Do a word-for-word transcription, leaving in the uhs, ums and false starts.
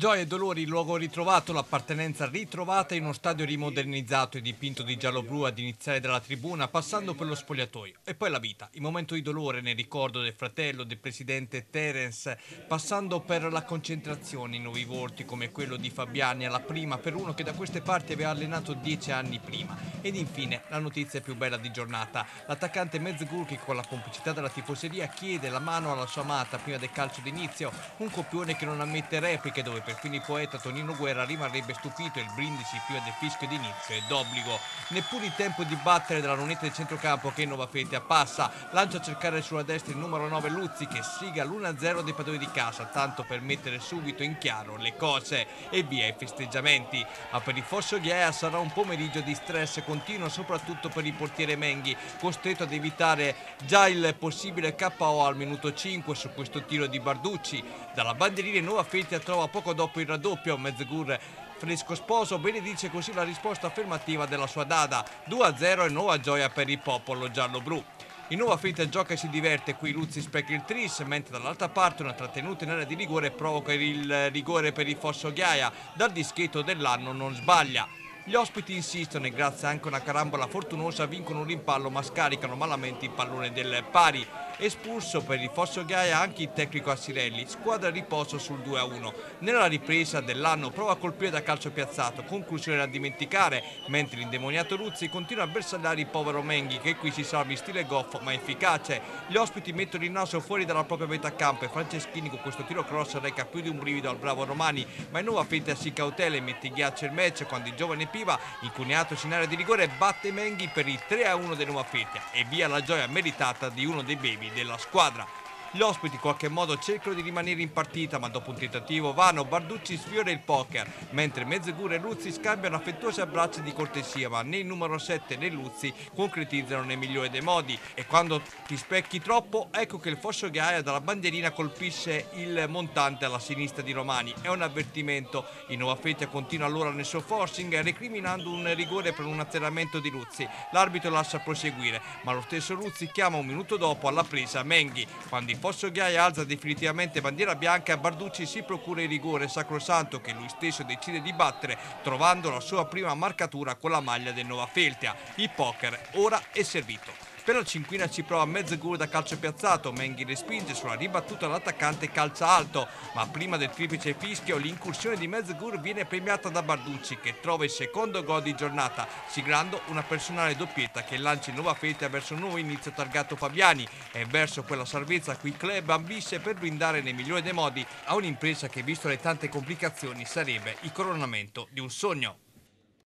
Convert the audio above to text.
Gioia e dolori, luogo ritrovato, l'appartenenza ritrovata in uno stadio rimodernizzato e dipinto di giallo-blu ad iniziare dalla tribuna, passando per lo spogliatoio. E poi la vita, il momento di dolore nel ricordo del fratello, del presidente Terence, passando per la concentrazione in nuovi volti come quello di Fabiani alla prima per uno che da queste parti aveva allenato dieci anni prima. Ed infine la notizia più bella di giornata, l'attaccante Mezgur che con la complicità della tifoseria chiede la mano alla sua amata prima del calcio d'inizio, un copione che non ammette repliche dove perfino il poeta Tonino Guerra rimarrebbe stupito e il brindisi prima del fischio d'inizio è d'obbligo. Neppure il tempo di battere della lunetta del centrocampo che Nova Fete appassa, lancia a cercare sulla destra il numero nove Luzzi che sfiga l'uno a zero dei padroni di casa, tanto per mettere subito in chiaro le cose e via i festeggiamenti. Ma per il Fosso Ghiaia sarà un pomeriggio di stress continuo soprattutto per il portiere Menghi, costretto ad evitare già il possibile K O al minuto cinque su questo tiro di Barducci. Dalla bandierina Nova Fete trova poco dopo il raddoppio, Mezgur fresco sposo benedice così la risposta affermativa della sua dada, due a zero e nuova gioia per il popolo giallo-blu. Il Nova Fete gioca e si diverte, qui Luzzi specchia il tris, mentre dall'altra parte una trattenuta in area di rigore provoca il rigore per il Fosso Ghiaia, dal dischetto dell'anno non sbaglia. Gli ospiti insistono e grazie anche a una carambola fortunosa vincono un rimpallo ma scaricano malamente il pallone del pari. Espulso per il Fosso Ghiaia anche il tecnico Assirelli, squadra a riposo sul due a uno. Nella ripresa dell'anno prova a colpire da calcio piazzato, conclusione da dimenticare, mentre l'indemoniato Luzzi continua a bersagliare il povero Menghi che qui si salva in stile goffo ma efficace. Gli ospiti mettono il naso fuori dalla propria metà campo e Franceschini con questo tiro cross reca più di un brivido al bravo Romani, ma in Nuova Fete si cautela e mette in ghiaccio il match quando il giovane Piva, incuneatosi in area di rigore, batte Menghi per il tre a uno del Nuova Fete e via la gioia meritata di uno dei baby della squadra. Gli ospiti in qualche modo cercano di rimanere in partita, ma dopo un tentativo vano Barducci sfiora il poker, mentre Mezgur e Luzzi scambiano affettuosi abbracci di cortesia, ma né il numero sette né Luzzi concretizzano nel migliore dei modi. E quando ti specchi troppo, ecco che il Fosso Ghiaia dalla bandierina colpisce il montante alla sinistra di Romani. È un avvertimento. Il Nova Fete continua allora nel suo forcing, recriminando un rigore per un azzeramento di Luzzi. L'arbitro lascia proseguire, ma lo stesso Luzzi chiama un minuto dopo alla presa Menghi. Quando il Fosso Ghiaia alza definitivamente bandiera bianca, Barducci si procura il rigore sacrosanto che lui stesso decide di battere, trovando la sua prima marcatura con la maglia del Nova Feltia. Il poker ora è servito. Per la cinquina ci prova Mezgur da calcio piazzato, Menghi respinge sulla ribattuta dell'attaccante calcia alto, ma prima del triplice fischio l'incursione di Mezgur viene premiata da Barducci che trova il secondo gol di giornata, siglando una personale doppietta che lancia il Nova Fete verso un nuovo inizio targato Fabiani e verso quella salvezza a cui il club ambisce per brindare nel migliore dei modi a un'impresa che, visto le tante complicazioni, sarebbe il coronamento di un sogno.